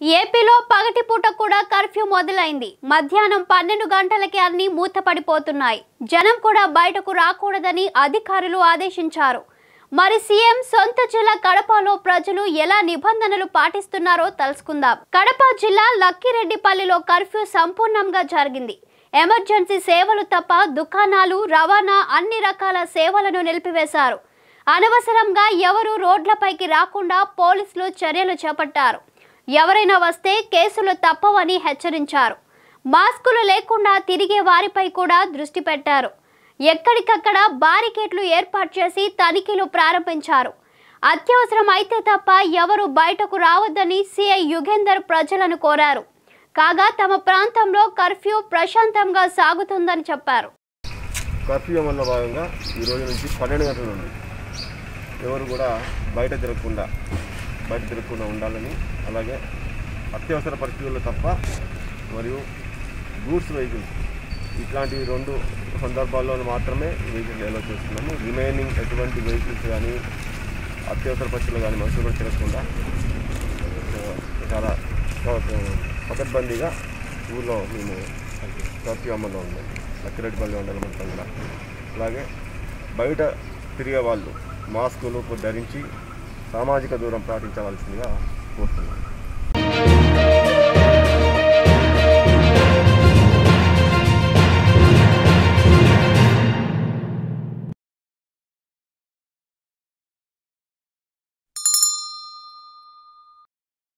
ఏపీలో పగటిపూట కూడా కర్ఫ్యూ మొదలైంది. మధ్యాహ్నం 12 గంటలకి అన్ని మూతపడిపోతున్నాయి. జనం కూడా బయటకు రాకూడదని అధికారులు ఆదేశించారు. మరి సీఎం సొంత జిల్లా కడపలో ప్రజలు ఎలా నిబంధనలు పాటిస్తున్నారో తెలుసుకుందాం. కడప జిల్లా లక్కిరెడ్డిపల్లిలో కర్ఫ్యూ సంపూర్ణంగా జరిగింది. ఎమర్జెన్సీ సేవలు తప్ప దుకాణాలు, రవాణా అన్ని రకాల సేవలను నిలిపివేశారు. అనవసరంగా ఎవరు రోడ్లపైకి రాకుండా పోలీసులు చర్యలు చేపట్టారు. ఎవరైనా వస్తే కేసులు తప్పవని హెచ్చరించారు. మాస్కులు లేకుండా తిరిగే వారిపై కూడా దృష్టి పెట్టారు. ఎక్కడికక్కడ బారికేడ్లు ఏర్పాటు చేసి తనిఖీలు ప్రారంభించారు. అత్యవసరం అయితే తప్ప ఎవరు బయటకు రావద్దని సీఐ యుగేందర్ ప్రజలను కోరారు. కాగా తమ ప్రాంతంలో కర్ఫ్యూ ప్రశాంతంగా సాగుతుందని చెప్పారు. కర్ఫ్యూ అమల్లో భాగంగా ఈ రోజు నుంచి 12 గంటల నుండి ఎవరు కూడా బయట తిరగకుండా ఉండాలని, అలాగే అత్యవసర పరిస్థితుల్లో తప్ప మరియు గూడ్స్ వెహికల్స్ ఇట్లాంటి 2 సందర్భాల్లో మాత్రమే వెహికల్స్ అలౌ చేస్తున్నాము. రిమైనింగ్ ఎటువంటి వెహికల్స్ కానీ అత్యవసర పరిస్థితులు కానీ మనుషులు కూడా తిరగకుండా చాలా పకడ్బందీగా ఊళ్ళో మేము కర్ఫ్యూ అమల్లో ఉన్నాం. లక్కిరెడ్డిపల్లి మండలం మొత్తం కూడా. అలాగే బయట తిరిగే వాళ్ళు మాస్కులు ధరించి సామాజిక దూరం పాటించవలసిందిగా కోరుతున్నాం.